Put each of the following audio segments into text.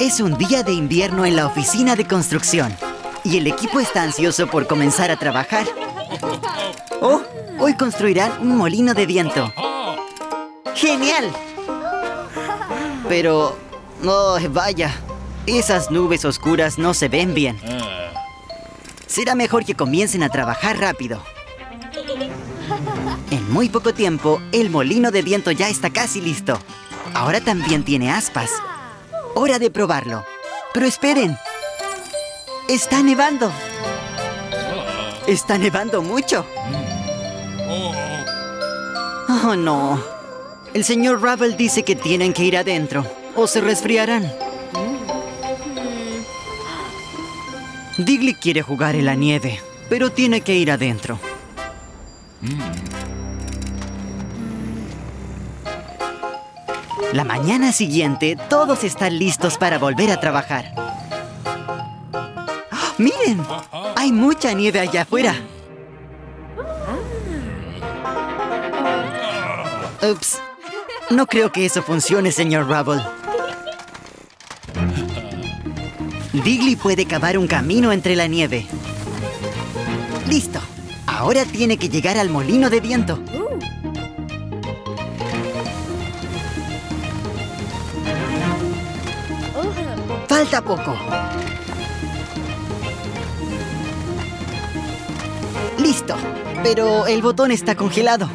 Es un día de invierno en la oficina de construcción y el equipo está ansioso por comenzar a trabajar. ¡Oh! Hoy construirán un molino de viento. ¡Genial! Pero... ¡oh, vaya! Esas nubes oscuras no se ven bien. Será mejor que comiencen a trabajar rápido. En muy poco tiempo, el molino de viento ya está casi listo. Ahora también tiene aspas. Hora de probarlo. Pero esperen. ¡Está nevando! ¡Está nevando mucho! ¡Oh, no! El señor Rubble dice que tienen que ir adentro o se resfriarán. Digley quiere jugar en la nieve, pero tiene que ir adentro. La mañana siguiente, todos están listos para volver a trabajar. ¡Oh, miren! Hay mucha nieve allá afuera. Ups. No creo que eso funcione, señor Rubble. Digley puede cavar un camino entre la nieve. ¡Listo! Ahora tiene que llegar al molino de viento. ¡Falta poco! ¡Listo! Pero el botón está congelado.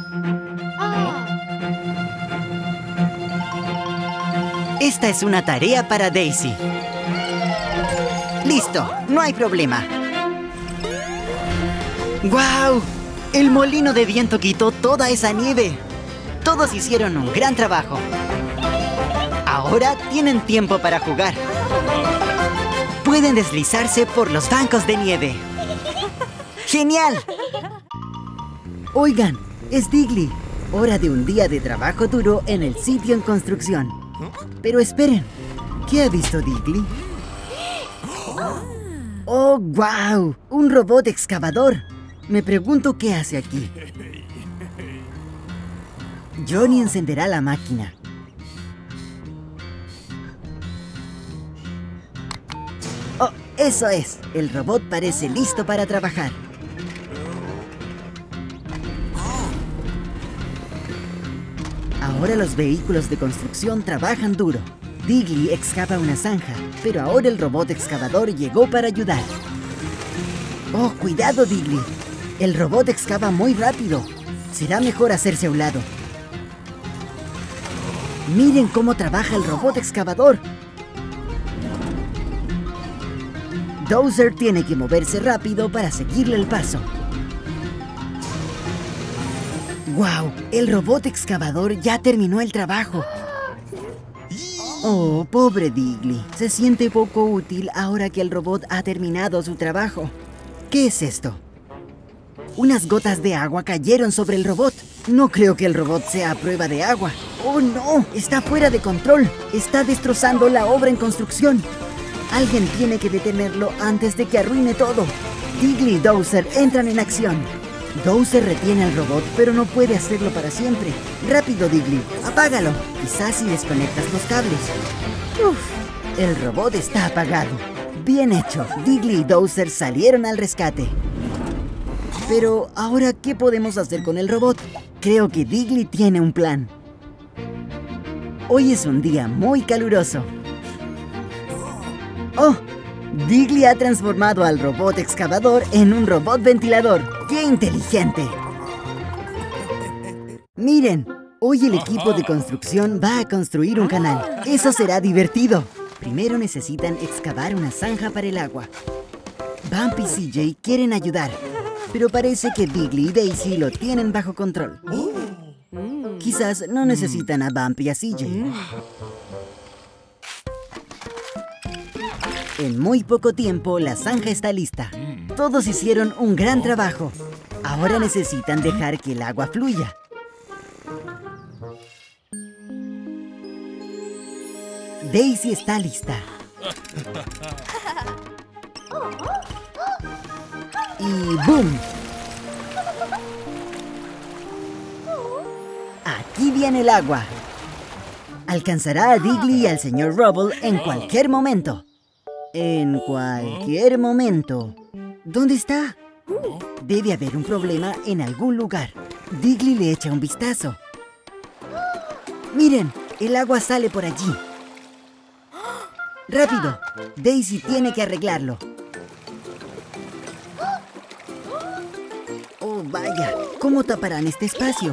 Esta es una tarea para Daisy. ¡Listo! No hay problema. ¡Guau! El molino de viento quitó toda esa nieve. Todos hicieron un gran trabajo. Ahora tienen tiempo para jugar. Pueden deslizarse por los bancos de nieve. ¡Genial! Oigan, es Digley. Hora de un día de trabajo duro en el sitio en construcción. Pero esperen, ¿qué ha visto Digley? ¡Oh, wow! ¡Un robot excavador! Me pregunto qué hace aquí. Johnny encenderá la máquina. ¡Oh, eso es! El robot parece listo para trabajar. Ahora los vehículos de construcción trabajan duro. Digley excava una zanja, pero ahora el robot excavador llegó para ayudar. ¡Oh, cuidado, Digley! El robot excava muy rápido. Será mejor hacerse a un lado. ¡Miren cómo trabaja el robot excavador! Dozer tiene que moverse rápido para seguirle el paso. ¡Wow! El robot excavador ya terminó el trabajo. Oh, pobre Digley. Se siente poco útil ahora que el robot ha terminado su trabajo. ¿Qué es esto? Unas gotas de agua cayeron sobre el robot. No creo que el robot sea a prueba de agua. ¡Oh, no! Está fuera de control. Está destrozando la obra en construcción. Alguien tiene que detenerlo antes de que arruine todo. Digley y Dozer entran en acción. Dozer retiene al robot, pero no puede hacerlo para siempre. ¡Rápido, Digley! ¡Apágalo! Quizás si desconectas los cables. ¡Uf! El robot está apagado. ¡Bien hecho! Digley y Dozer salieron al rescate. Pero, ¿ahora qué podemos hacer con el robot? Creo que Digley tiene un plan. Hoy es un día muy caluroso. ¡Oh! Digley ha transformado al robot excavador en un robot ventilador. ¡Qué inteligente! Miren, hoy el equipo de construcción va a construir un canal. ¡Eso será divertido! Primero necesitan excavar una zanja para el agua. Bump y CJ quieren ayudar, pero parece que Digley y Daisy lo tienen bajo control. Quizás no necesitan a Bump y a CJ. En muy poco tiempo, la zanja está lista. Todos hicieron un gran trabajo. Ahora necesitan dejar que el agua fluya. Daisy está lista. Y ¡boom! Aquí viene el agua. Alcanzará a Diggly y al señor Rubble en cualquier momento. En cualquier momento. ¿Dónde está? Debe haber un problema en algún lugar. Diggly le echa un vistazo. Miren, el agua sale por allí. ¡Rápido! Daisy tiene que arreglarlo. Oh, vaya. ¿Cómo taparán este espacio?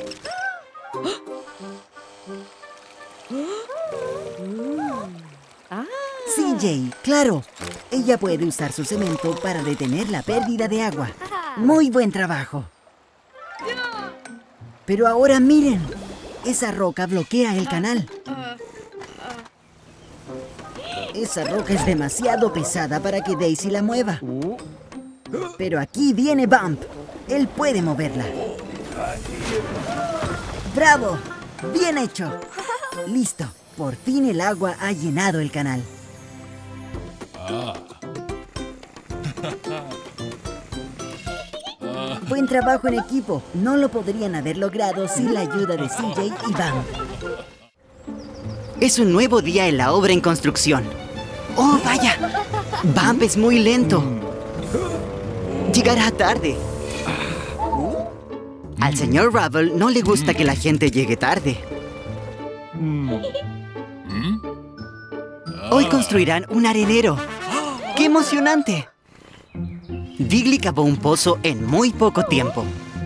CJ, claro. Ella puede usar su cemento para detener la pérdida de agua. Muy buen trabajo. Pero ahora miren. Esa roca bloquea el canal. Esa roca es demasiado pesada para que Daisy la mueva. Pero aquí viene Bump. Él puede moverla. ¡Bravo! ¡Bien hecho! Listo. Por fin el agua ha llenado el canal. Buen trabajo en equipo. No lo podrían haber logrado sin la ayuda de CJ y Bump. Es un nuevo día en la obra en construcción. ¡Oh, vaya! Bump es muy lento. Llegará tarde. Al señor Rubble no le gusta que la gente llegue tarde. Hoy construirán un arenero. ¡Qué emocionante! Diggly cavó un pozo en muy poco tiempo.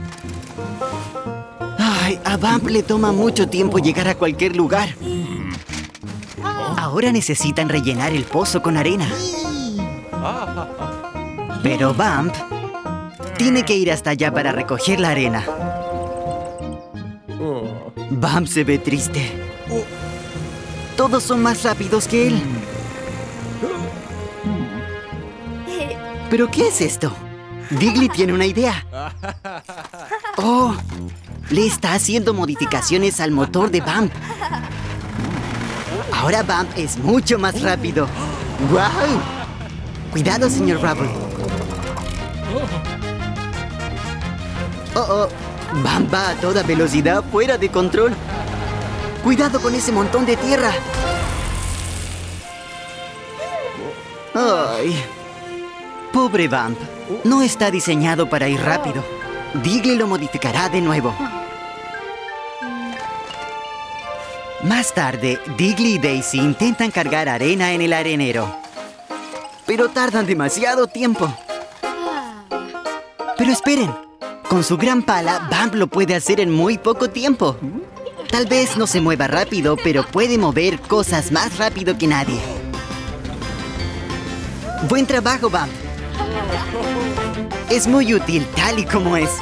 Ay, a Bump le toma mucho tiempo llegar a cualquier lugar. Ahora necesitan rellenar el pozo con arena. Pero Bump tiene que ir hasta allá para recoger la arena. Bump se ve triste. Todos son más rápidos que él. ¿Pero qué es esto? Diggly tiene una idea. ¡Oh! Le está haciendo modificaciones al motor de Bump. Ahora Bump es mucho más rápido. ¡Guau! Cuidado, señor Rubble. ¡Oh! Bump va a toda velocidad, fuera de control. ¡Cuidado con ese montón de tierra! ¡Ay! Pobre Bump. No está diseñado para ir rápido. Diggly lo modificará de nuevo. Más tarde, Diggly y Daisy intentan cargar arena en el arenero. Pero tardan demasiado tiempo. Pero esperen. Con su gran pala, Bump lo puede hacer en muy poco tiempo. Tal vez no se mueva rápido, pero puede mover cosas más rápido que nadie. Buen trabajo, Bump. Es muy útil tal y como es.